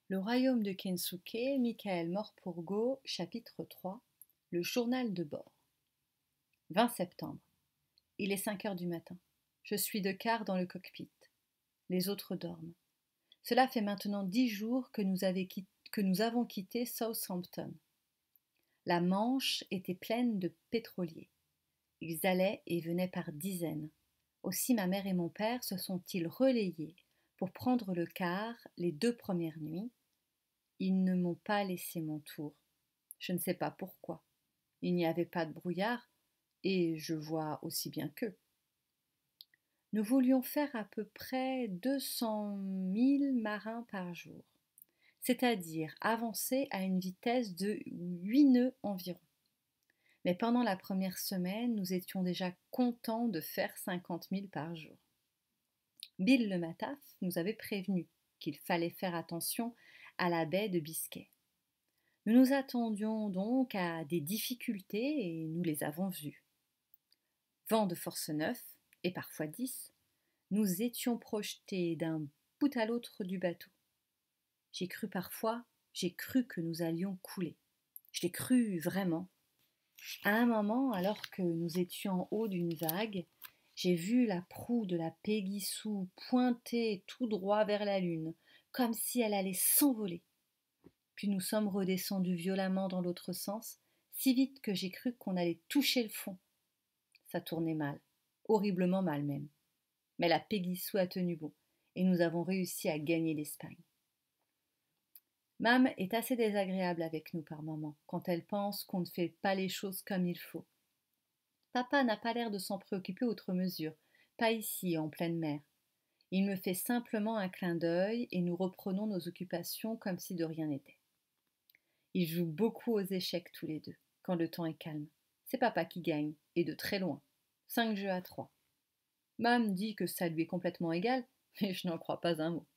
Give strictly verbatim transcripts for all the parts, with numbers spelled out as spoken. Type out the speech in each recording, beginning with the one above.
Le royaume de Kensuke, Michael Morpurgo, chapitre trois. Le journal de bord. vingt septembre. Il est cinq heures du matin. Je suis de quart dans le cockpit. Les autres dorment. Cela fait maintenant dix jours que nous, avait quitt- que nous avons quitté Southampton. La Manche était pleine de pétroliers. Ils allaient et venaient par dizaines. Aussi ma mère et mon père se sont-ils relayés pour prendre le quart les deux premières nuits. Ils ne m'ont pas laissé mon tour. Je ne sais pas pourquoi. Il n'y avait pas de brouillard, et je vois aussi bien qu'eux. Nous voulions faire à peu près deux cent mille marins par jour, c'est-à-dire avancer à une vitesse de huit nœuds environ. Mais pendant la première semaine, nous étions déjà contents de faire cinquante mille par jour. Bill le Mataf nous avait prévenu qu'il fallait faire attention à la baie de Biscay. Nous nous attendions donc à des difficultés et nous les avons vues. Vent de force neuf, et parfois dix, nous étions projetés d'un bout à l'autre du bateau. J'ai cru parfois, j'ai cru que nous allions couler. Je l'ai cru vraiment. À un moment, alors que nous étions en haut d'une vague, j'ai vu la proue de la Peggy Sue pointer tout droit vers la lune, comme si elle allait s'envoler. Puis nous sommes redescendus violemment dans l'autre sens, si vite que j'ai cru qu'on allait toucher le fond. Ça tournait mal, horriblement mal même. Mais la Peggy Sue a tenu bon, et nous avons réussi à gagner l'Espagne. Mam est assez désagréable avec nous par moments, quand elle pense qu'on ne fait pas les choses comme il faut. Papa n'a pas l'air de s'en préoccuper outre mesure, pas ici, en pleine mer. Il me fait simplement un clin d'œil et nous reprenons nos occupations comme si de rien n'était. Ils jouent beaucoup aux échecs tous les deux, quand le temps est calme. C'est papa qui gagne, et de très loin. Cinq jeux à trois. Mam dit que ça lui est complètement égal, mais je n'en crois pas un mot.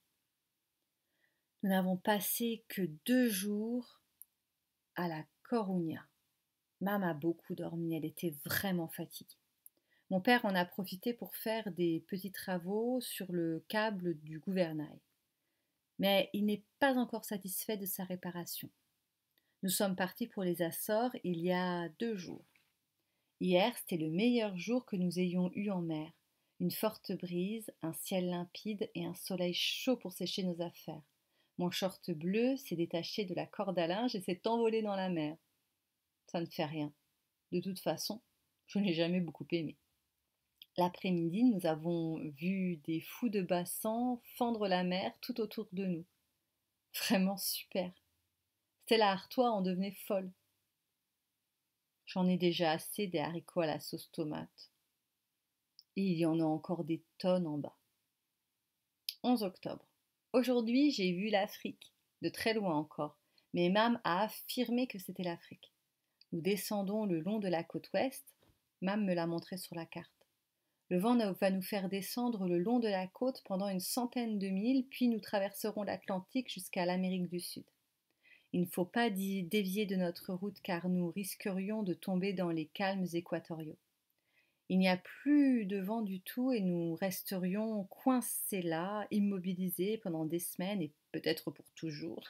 Nous n'avons passé que deux jours à la Coruña. Mam a beaucoup dormi, elle était vraiment fatiguée. Mon père en a profité pour faire des petits travaux sur le câble du gouvernail. Mais il n'est pas encore satisfait de sa réparation. Nous sommes partis pour les Açores il y a deux jours. Hier, c'était le meilleur jour que nous ayons eu en mer. Une forte brise, un ciel limpide et un soleil chaud pour sécher nos affaires. Mon short bleu s'est détaché de la corde à linge et s'est envolé dans la mer. Ça ne fait rien. De toute façon, je n'ai jamais beaucoup aimé. L'après-midi, nous avons vu des fous de bassin fendre la mer tout autour de nous. Vraiment super. Stella Artois en devenait folle. J'en ai déjà assez des haricots à la sauce tomate. Et il y en a encore des tonnes en bas. onze octobre. Aujourd'hui, j'ai vu l'Afrique, de très loin encore, mais Mam a affirmé que c'était l'Afrique. Nous descendons le long de la côte ouest. Mam me l'a montré sur la carte. Le vent va nous faire descendre le long de la côte pendant une centaine de milles, puis nous traverserons l'Atlantique jusqu'à l'Amérique du Sud. Il ne faut pas dévier de notre route car nous risquerions de tomber dans les calmes équatoriaux. Il n'y a plus de vent du tout et nous resterions coincés là, immobilisés pendant des semaines et peut-être pour toujours.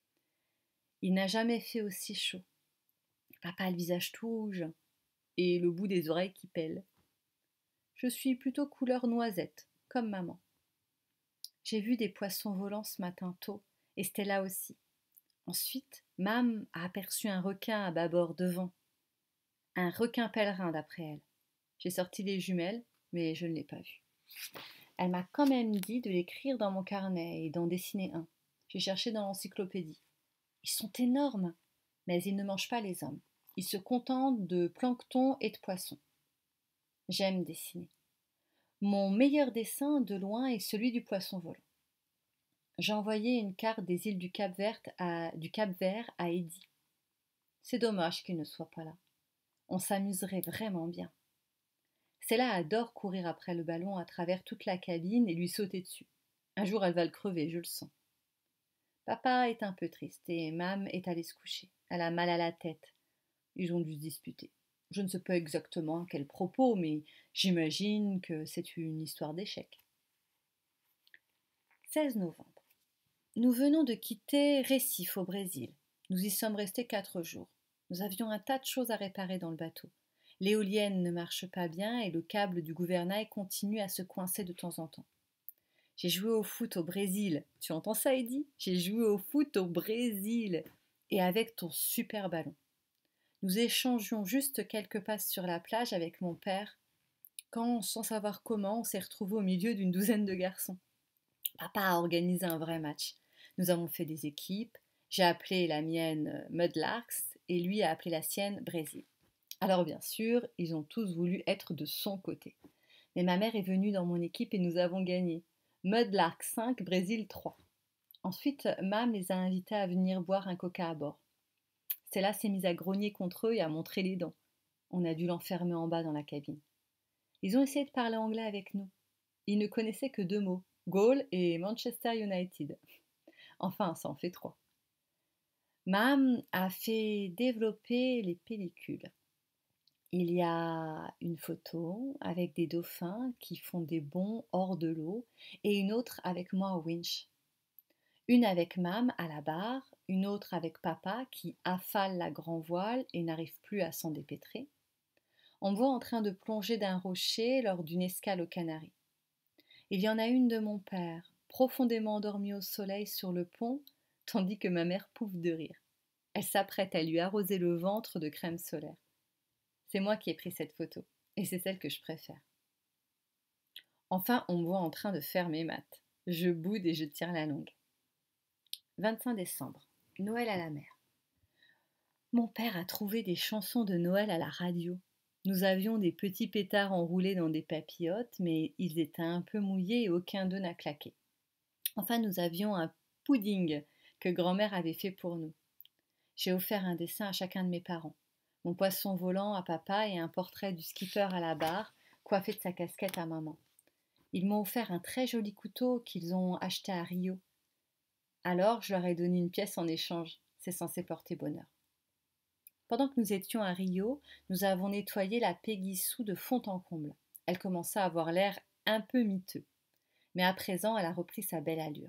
Il n'a jamais fait aussi chaud. Papa a le visage tout rouge et le bout des oreilles qui pèle. Je suis plutôt couleur noisette, comme maman. J'ai vu des poissons volants ce matin tôt, et Stella aussi. Ensuite, Mam a aperçu un requin à bâbord devant. Un requin pèlerin d'après elle. J'ai sorti les jumelles, mais je ne l'ai pas vu. Elle m'a quand même dit de l'écrire dans mon carnet et d'en dessiner un. J'ai cherché dans l'encyclopédie. Ils sont énormes, mais ils ne mangent pas les hommes. Ils se contentent de plancton et de poissons. J'aime dessiner. Mon meilleur dessin de loin est celui du poisson volant. J'ai envoyé une carte des îles du Cap-Vert à, du Cap-Vert à Eddy. C'est dommage qu'il ne soit pas là. On s'amuserait vraiment bien. Cella adore courir après le ballon à travers toute la cabine et lui sauter dessus. Un jour, elle va le crever, je le sens. Papa est un peu triste et Mam est allée se coucher. Elle a mal à la tête. Ils ont dû se disputer. Je ne sais pas exactement à quel propos, mais j'imagine que c'est une histoire d'échec. seize novembre. Nous venons de quitter Recife au Brésil. Nous y sommes restés quatre jours. Nous avions un tas de choses à réparer dans le bateau. L'éolienne ne marche pas bien et le câble du gouvernail continue à se coincer de temps en temps. J'ai joué au foot au Brésil. Tu entends ça, Eddie? J'ai joué au foot au Brésil. Et avec ton super ballon. Nous échangions juste quelques passes sur la plage avec mon père, quand, sans savoir comment, on s'est retrouvés au milieu d'une douzaine de garçons. Papa a organisé un vrai match. Nous avons fait des équipes. J'ai appelé la mienne Mudlarks et lui a appelé la sienne Brésil. Alors bien sûr, ils ont tous voulu être de son côté. Mais ma mère est venue dans mon équipe et nous avons gagné. Mudlarks cinq, Brésil trois. Ensuite, Mam les a invités à venir boire un coca à bord. Stella s'est mise à grogner contre eux et à montrer les dents. On a dû l'enfermer en bas dans la cabine. Ils ont essayé de parler anglais avec nous. Ils ne connaissaient que deux mots, Goal et Manchester United. Enfin, ça en fait trois. Mam a fait développer les pellicules. Il y a une photo avec des dauphins qui font des bonds hors de l'eau et une autre avec moi au winch. Une avec Mam à la barre, une autre avec Papa qui affale la grand voile et n'arrive plus à s'en dépêtrer. On me voit en train de plonger d'un rocher lors d'une escale aux Canaries. Il y en a une de mon père, profondément endormi au soleil sur le pont, tandis que ma mère pouffe de rire. Elle s'apprête à lui arroser le ventre de crème solaire. C'est moi qui ai pris cette photo, et c'est celle que je préfère. Enfin, on me voit en train de faire mes maths. Je boude et je tire la langue. vingt-cinq décembre, Noël à la mer. Mon père a trouvé des chansons de Noël à la radio. Nous avions des petits pétards enroulés dans des papillotes, mais ils étaient un peu mouillés et aucun d'eux n'a claqué. Enfin, nous avions un pudding que grand-mère avait fait pour nous. J'ai offert un dessin à chacun de mes parents. Mon poisson volant à papa et un portrait du skipper à la barre, coiffé de sa casquette à maman. Ils m'ont offert un très joli couteau qu'ils ont acheté à Rio. Alors, je leur ai donné une pièce en échange. C'est censé porter bonheur. Pendant que nous étions à Rio, nous avons nettoyé la Péguissou de fond en comble. Elle commençait à avoir l'air un peu miteux. Mais à présent, elle a repris sa belle allure.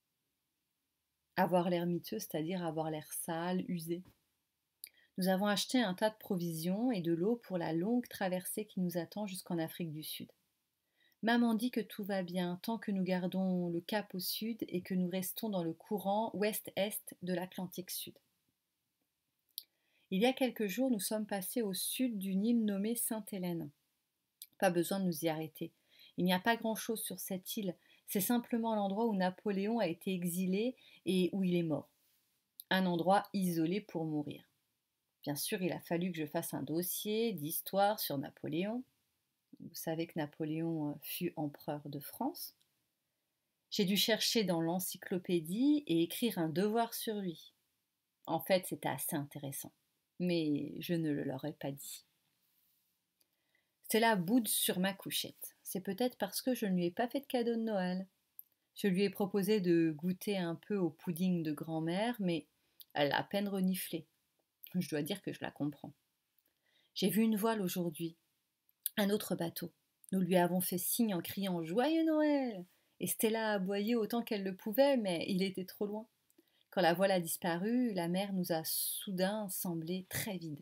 Avoir l'air miteux, c'est-à-dire avoir l'air sale, usé. Nous avons acheté un tas de provisions et de l'eau pour la longue traversée qui nous attend jusqu'en Afrique du Sud. Maman dit que tout va bien tant que nous gardons le cap au sud et que nous restons dans le courant ouest-est de l'Atlantique Sud. Il y a quelques jours, nous sommes passés au sud d'une île nommée Sainte-Hélène. Pas besoin de nous y arrêter. Il n'y a pas grand-chose sur cette île. C'est simplement l'endroit où Napoléon a été exilé et où il est mort. Un endroit isolé pour mourir. Bien sûr, il a fallu que je fasse un dossier d'histoire sur Napoléon. Vous savez que Napoléon fut empereur de France. J'ai dû chercher dans l'encyclopédie et écrire un devoir sur lui. En fait, c'était assez intéressant, mais je ne le leur ai pas dit. Stella boude sur ma couchette. C'est peut-être parce que je ne lui ai pas fait de cadeau de Noël. Je lui ai proposé de goûter un peu au pudding de grand-mère, mais elle a à peine reniflé. Je dois dire que je la comprends. J'ai vu une voile aujourd'hui, un autre bateau. Nous lui avons fait signe en criant « Joyeux Noël !» et Stella a aboyé autant qu'elle le pouvait, mais il était trop loin. Quand la voile a disparu, la mer nous a soudain semblé très vide.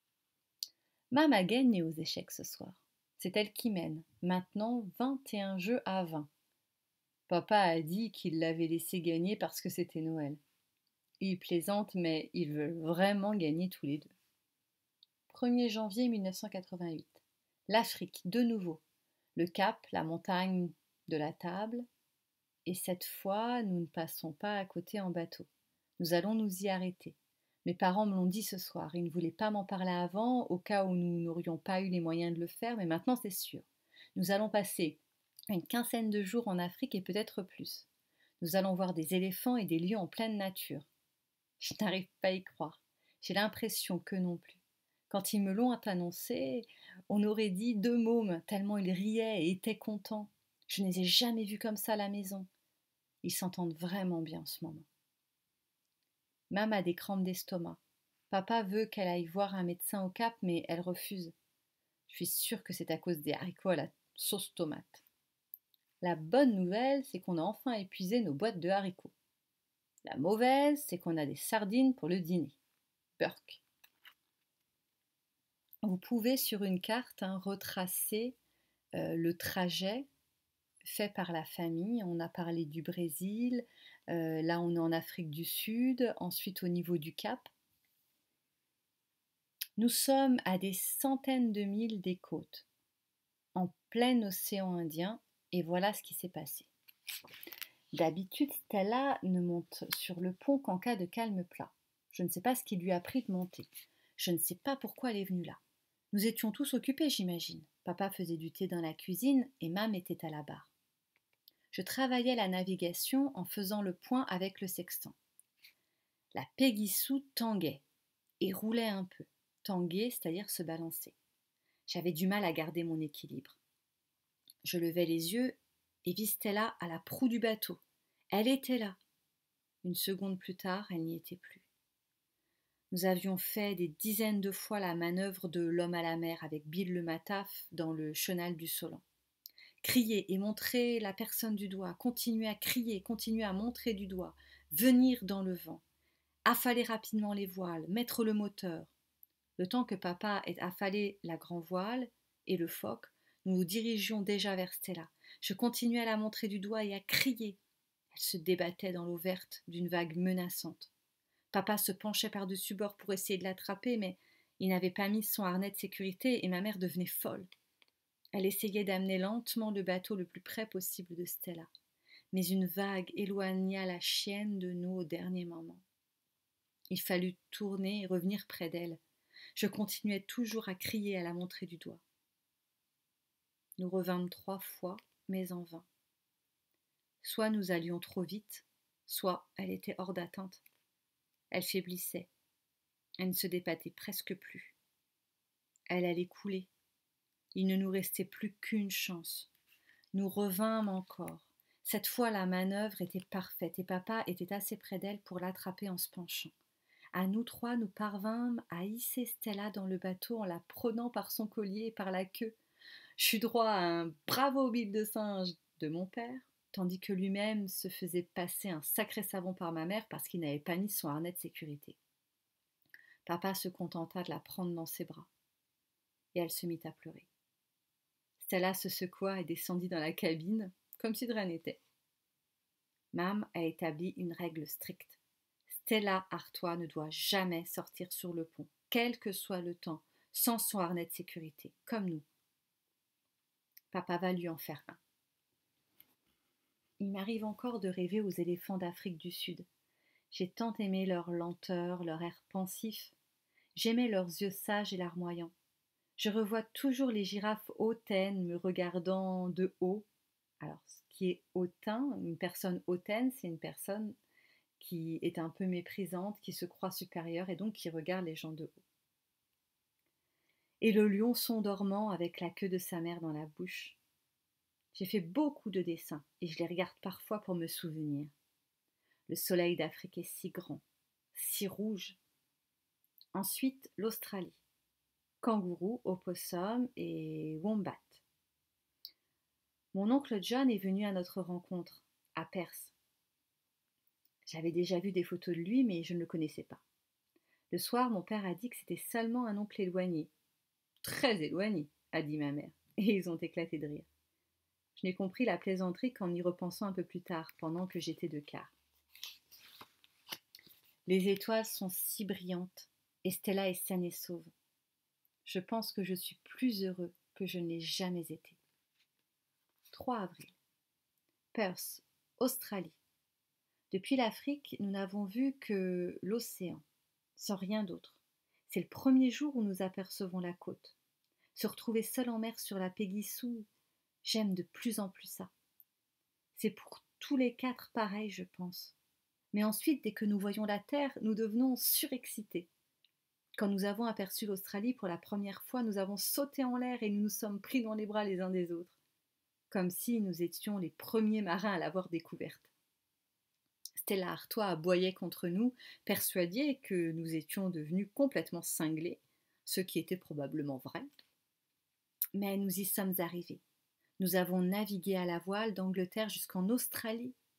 Mam a gagné aux échecs ce soir. C'est elle qui mène, maintenant vingt et un jeux à vingt. Papa a dit qu'il l'avait laissé gagner parce que c'était Noël. Il plaisante, mais ils veulent vraiment gagner tous les deux. premier janvier mille neuf cent quatre-vingt-huit. L'Afrique, de nouveau. Le Cap, la montagne de la table. Et cette fois, nous ne passons pas à côté en bateau. Nous allons nous y arrêter. Mes parents me l'ont dit ce soir. Ils ne voulaient pas m'en parler avant, au cas où nous n'aurions pas eu les moyens de le faire, mais maintenant c'est sûr. Nous allons passer une quinzaine de jours en Afrique et peut-être plus. Nous allons voir des éléphants et des lions en pleine nature. Je n'arrive pas à y croire. J'ai l'impression que non plus. Quand ils me l'ont annoncé, on aurait dit deux mômes, tellement ils riaient et étaient contents. Je ne les ai jamais vus comme ça à la maison. Ils s'entendent vraiment bien en ce moment. Maman a des crampes d'estomac. Papa veut qu'elle aille voir un médecin au Cap, mais elle refuse. Je suis sûre que c'est à cause des haricots à la sauce tomate. La bonne nouvelle, c'est qu'on a enfin épuisé nos boîtes de haricots. La mauvaise, c'est qu'on a des sardines pour le dîner. Burk. Vous pouvez sur une carte hein, retracer euh, le trajet fait par la famille. On a parlé du Brésil, euh, là on est en Afrique du Sud, ensuite au niveau du Cap. Nous sommes à des centaines de milles des côtes, en plein océan Indien, et voilà ce qui s'est passé. D'habitude, Stella ne monte sur le pont qu'en cas de calme plat. Je ne sais pas ce qui lui a pris de monter. Je ne sais pas pourquoi elle est venue là. Nous étions tous occupés, j'imagine. Papa faisait du thé dans la cuisine et Mam était à la barre. Je travaillais la navigation en faisant le point avec le sextant. La Peggy Sue tanguait et roulait un peu. Tanguer, c'est-à-dire se balancer. J'avais du mal à garder mon équilibre. Je levai les yeux et vis Stella à la proue du bateau. Elle était là. Une seconde plus tard, elle n'y était plus. Nous avions fait des dizaines de fois la manœuvre de l'homme à la mer avec Bill le Mataf dans le chenal du Solan. Crier et montrer la personne du doigt, continuer à crier, continuer à montrer du doigt, venir dans le vent, affaler rapidement les voiles, mettre le moteur. Le temps que papa ait affalé la grand voile et le foc, nous nous dirigions déjà vers Stella. Je continuais à la montrer du doigt et à crier. Elle se débattait dans l'eau verte d'une vague menaçante. Papa se penchait par-dessus bord pour essayer de l'attraper, mais il n'avait pas mis son harnais de sécurité et ma mère devenait folle. Elle essayait d'amener lentement le bateau le plus près possible de Stella, mais une vague éloigna la chienne de nous au dernier moment. Il fallut tourner et revenir près d'elle. Je continuais toujours à crier, à la montrer du doigt. Nous revînmes trois fois, mais en vain. Soit nous allions trop vite, soit elle était hors d'atteinte. Elle faiblissait. Elle ne se débattait presque plus. Elle allait couler. Il ne nous restait plus qu'une chance. Nous revînmes encore. Cette fois, la manœuvre était parfaite et papa était assez près d'elle pour l'attraper en se penchant. À nous trois, nous parvînmes à hisser Stella dans le bateau en la prenant par son collier et par la queue. J'eus droit à un bravo Bill de singe de mon père, tandis que lui-même se faisait passer un sacré savon par ma mère parce qu'il n'avait pas mis son harnais de sécurité. Papa se contenta de la prendre dans ses bras, et elle se mit à pleurer. Stella se secoua et descendit dans la cabine, comme si de rien n'était. Mam a établi une règle stricte. Stella Artois ne doit jamais sortir sur le pont, quel que soit le temps, sans son harnais de sécurité, comme nous. Papa va lui en faire un. Il m'arrive encore de rêver aux éléphants d'Afrique du Sud. J'ai tant aimé leur lenteur, leur air pensif. J'aimais leurs yeux sages et larmoyants. Je revois toujours les girafes hautaines me regardant de haut. Alors, ce qui est hautain, une personne hautaine, c'est une personne qui est un peu méprisante, qui se croit supérieure et donc qui regarde les gens de haut. Et le lionçon dormant avec la queue de sa mère dans la bouche. J'ai fait beaucoup de dessins et je les regarde parfois pour me souvenir. Le soleil d'Afrique est si grand, si rouge. Ensuite, l'Australie. Kangourou, opossum et wombat. Mon oncle John est venu à notre rencontre, à Perth. J'avais déjà vu des photos de lui, mais je ne le connaissais pas. Le soir, mon père a dit que c'était seulement un oncle éloigné. Très éloigné, a dit ma mère, et ils ont éclaté de rire. Je n'ai compris la plaisanterie qu'en y repensant un peu plus tard, pendant que j'étais de quart. Les étoiles sont si brillantes, et Stella est saine et sauve. Je pense que je suis plus heureux que je ne l'ai jamais été. trois avril. Perth, Australie. Depuis l'Afrique, nous n'avons vu que l'océan, sans rien d'autre. C'est le premier jour où nous apercevons la côte. Se retrouver seul en mer sur la Peggy Sue, j'aime de plus en plus ça. C'est pour tous les quatre pareil, je pense. Mais ensuite, dès que nous voyons la terre, nous devenons surexcités. Quand nous avons aperçu l'Australie pour la première fois, nous avons sauté en l'air et nous nous sommes pris dans les bras les uns des autres, comme si nous étions les premiers marins à l'avoir découverte. Stella Artois aboyait contre nous, persuadée que nous étions devenus complètement cinglés, ce qui était probablement vrai. Mais nous y sommes arrivés. Nous avons navigué à la voile d'Angleterre jusqu'en Australie.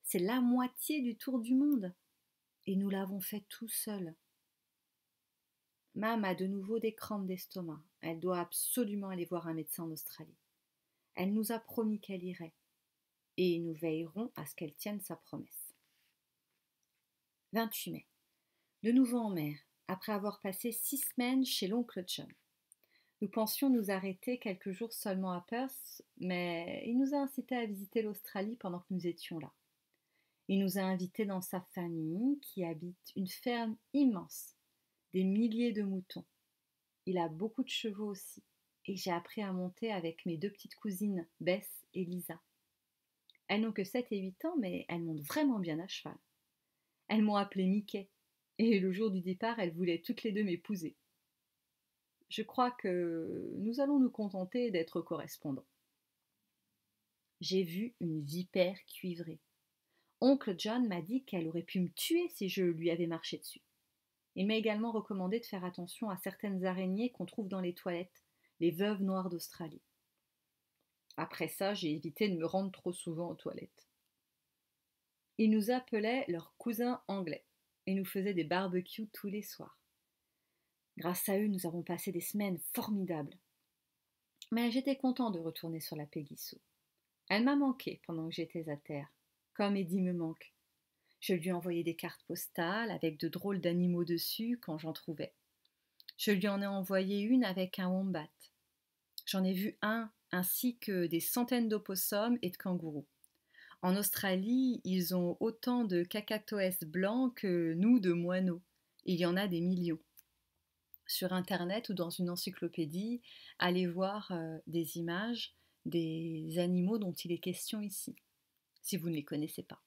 C'est la moitié du tour du monde. Et nous l'avons fait tout seul. Mam a de nouveau des crampes d'estomac. Elle doit absolument aller voir un médecin en Australie. Elle nous a promis qu'elle irait. Et nous veillerons à ce qu'elle tienne sa promesse. vingt-huit mai. De nouveau en mer, après avoir passé six semaines chez l'oncle John. Nous pensions nous arrêter quelques jours seulement à Perth, mais il nous a incités à visiter l'Australie pendant que nous étions là. Il nous a invités dans sa famille qui habite une ferme immense, des milliers de moutons. Il a beaucoup de chevaux aussi, et j'ai appris à monter avec mes deux petites cousines, Bess et Lisa. Elles n'ont que sept et huit ans, mais elles montent vraiment bien à cheval. Elles m'ont appelé Mickey, et le jour du départ, elles voulaient toutes les deux m'épouser. Je crois que nous allons nous contenter d'être correspondants. J'ai vu une vipère cuivrée. Oncle John m'a dit qu'elle aurait pu me tuer si je lui avais marché dessus. Il m'a également recommandé de faire attention à certaines araignées qu'on trouve dans les toilettes, les veuves noires d'Australie. Après ça, j'ai évité de me rendre trop souvent aux toilettes. Ils nous appelaient leurs cousins anglais et nous faisaient des barbecues tous les soirs. Grâce à eux, nous avons passé des semaines formidables. Mais j'étais content de retourner sur la Péguissou. Elle m'a manqué pendant que j'étais à terre, comme Eddie me manque. Je lui envoyais des cartes postales avec de drôles d'animaux dessus quand j'en trouvais. Je lui en ai envoyé une avec un wombat. J'en ai vu un, ainsi que des centaines d'opossums et de kangourous. En Australie, ils ont autant de cacatoès blancs que nous de moineaux. Il y en a des millions. Sur Internet ou dans une encyclopédie, allez voir euh, des images des animaux dont il est question ici, si vous ne les connaissez pas.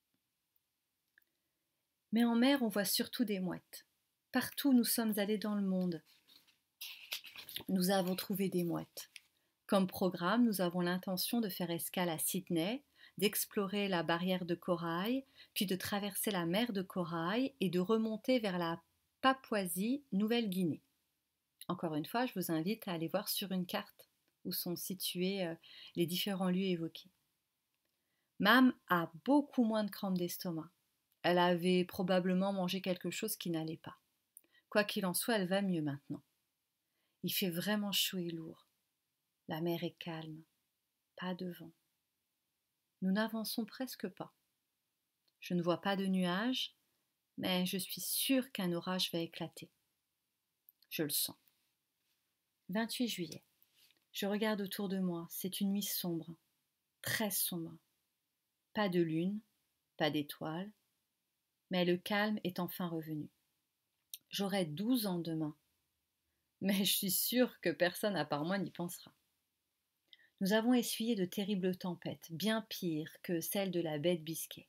Mais en mer, on voit surtout des mouettes. Partout où nous sommes allés dans le monde, nous avons trouvé des mouettes. Comme programme, nous avons l'intention de faire escale à Sydney, d'explorer la barrière de corail, puis de traverser la mer de corail et de remonter vers la Papouasie-Nouvelle-Guinée. Encore une fois, je vous invite à aller voir sur une carte où sont situés euh, les différents lieux évoqués. Mam a beaucoup moins de crampes d'estomac. Elle avait probablement mangé quelque chose qui n'allait pas. Quoi qu'il en soit, elle va mieux maintenant. Il fait vraiment chaud et lourd. La mer est calme, pas de vent. Nous n'avançons presque pas. Je ne vois pas de nuages, mais je suis sûre qu'un orage va éclater. Je le sens. vingt-huit juillet. Je regarde autour de moi, c'est une nuit sombre, très sombre. Pas de lune, pas d'étoiles, mais le calme est enfin revenu. J'aurai douze ans demain, mais je suis sûre que personne à part moi n'y pensera. Nous avons essuyé de terribles tempêtes, bien pires que celles de la baie de Biscay.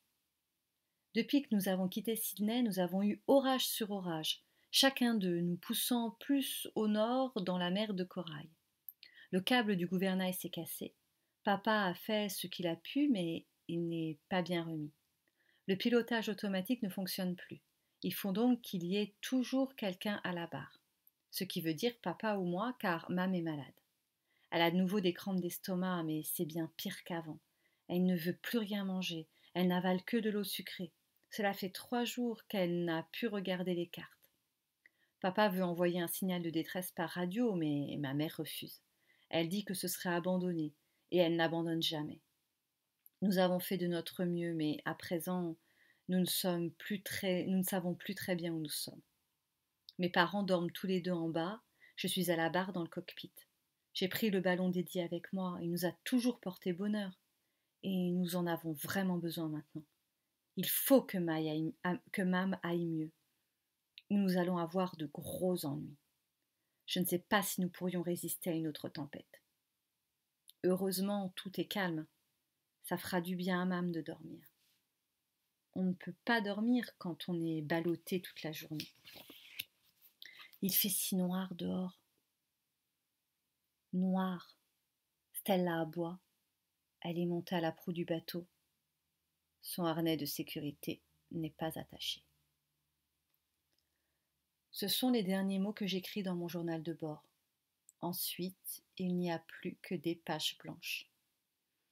Depuis que nous avons quitté Sydney, nous avons eu orage sur orage, chacun d'eux nous poussant plus au nord dans la mer de corail. Le câble du gouvernail s'est cassé. Papa a fait ce qu'il a pu, mais il n'est pas bien remis. Le pilotage automatique ne fonctionne plus. Il faut donc qu'il y ait toujours quelqu'un à la barre. Ce qui veut dire papa ou moi, car Mam est malade. Elle a de nouveau des crampes d'estomac, mais c'est bien pire qu'avant. Elle ne veut plus rien manger. Elle n'avale que de l'eau sucrée. Cela fait trois jours qu'elle n'a pu regarder les cartes. Papa veut envoyer un signal de détresse par radio, mais ma mère refuse. Elle dit que ce serait abandonné, et elle n'abandonne jamais. Nous avons fait de notre mieux, mais à présent, nous ne sommes plus très, nous ne savons plus très bien où nous sommes. Mes parents dorment tous les deux en bas, je suis à la barre dans le cockpit. J'ai pris le ballon dédié avec moi, il nous a toujours porté bonheur, et nous en avons vraiment besoin maintenant. Il faut que, aille, que Mam aille mieux, ou nous allons avoir de gros ennuis. Je ne sais pas si nous pourrions résister à une autre tempête. Heureusement, tout est calme. Ça fera du bien à Mam de dormir. On ne peut pas dormir quand on est ballotté toute la journée. Il fait si noir dehors. Noir. Stella aboie. Elle est montée à la proue du bateau. Son harnais de sécurité n'est pas attaché. Ce sont les derniers mots que j'écris dans mon journal de bord. Ensuite, il n'y a plus que des pages blanches.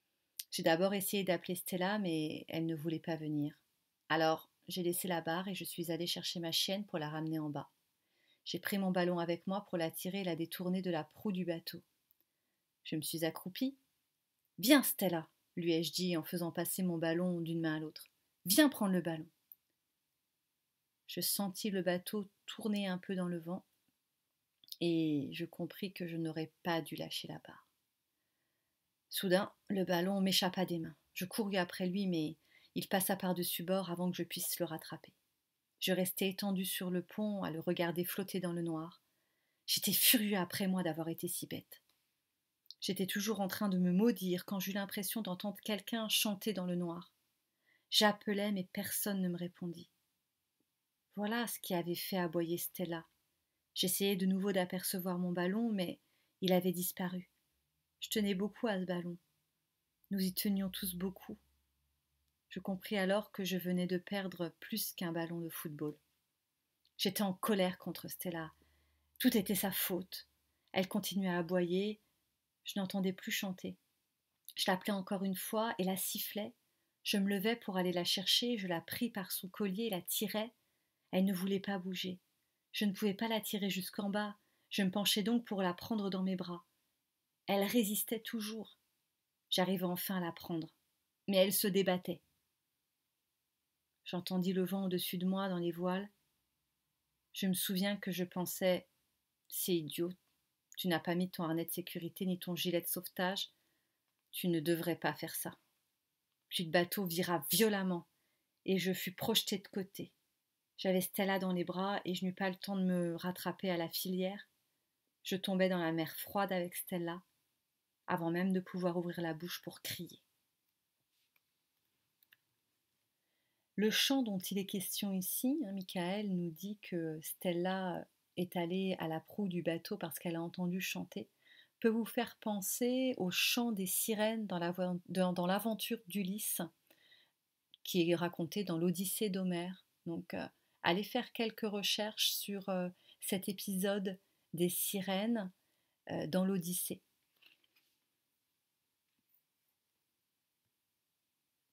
J'ai d'abord essayé d'appeler Stella, mais elle ne voulait pas venir. Alors, j'ai laissé la barre et je suis allée chercher ma chienne pour la ramener en bas. J'ai pris mon ballon avec moi pour la tirer et la détourner de la proue du bateau. Je me suis accroupie. Viens, Stella, lui ai-je dit en faisant passer mon ballon d'une main à l'autre. Viens prendre le ballon. Je sentis le bateau tourner un peu dans le vent et je compris que je n'aurais pas dû lâcher la barre. Soudain, le ballon m'échappa des mains. Je courus après lui, mais il passa par-dessus bord avant que je puisse le rattraper. Je restai étendue sur le pont à le regarder flotter dans le noir. J'étais furieux après moi d'avoir été si bête. J'étais toujours en train de me maudire quand j'eus l'impression d'entendre quelqu'un chanter dans le noir. J'appelai, mais personne ne me répondit. Voilà ce qui avait fait aboyer Stella. J'essayais de nouveau d'apercevoir mon ballon, mais il avait disparu. Je tenais beaucoup à ce ballon. Nous y tenions tous beaucoup. Je compris alors que je venais de perdre plus qu'un ballon de football. J'étais en colère contre Stella. Tout était sa faute. Elle continuait à aboyer. Je n'entendais plus chanter. Je l'appelais encore une fois et la sifflais. Je me levais pour aller la chercher, je la pris par son collier et la tirais. Elle ne voulait pas bouger. Je ne pouvais pas la tirer jusqu'en bas. Je me penchai donc pour la prendre dans mes bras. Elle résistait toujours. J'arrivai enfin à la prendre, mais elle se débattait. J'entendis le vent au-dessus de moi dans les voiles. Je me souviens que je pensais « C'est idiot, tu n'as pas mis ton harnais de sécurité ni ton gilet de sauvetage. Tu ne devrais pas faire ça. » Puis le bateau vira violemment et je fus projetée de côté. J'avais Stella dans les bras et je n'eus pas le temps de me rattraper à la filière. Je tombais dans la mer froide avec Stella, avant même de pouvoir ouvrir la bouche pour crier. Le chant dont il est question ici, hein, Michael nous dit que Stella est allée à la proue du bateau parce qu'elle a entendu chanter, peut vous faire penser au chant des sirènes dans l'aventure d'Ulysse, qui est raconté dans l'Odyssée d'Homère. Donc, euh, allez faire quelques recherches sur euh, cet épisode des sirènes euh, dans l'Odyssée.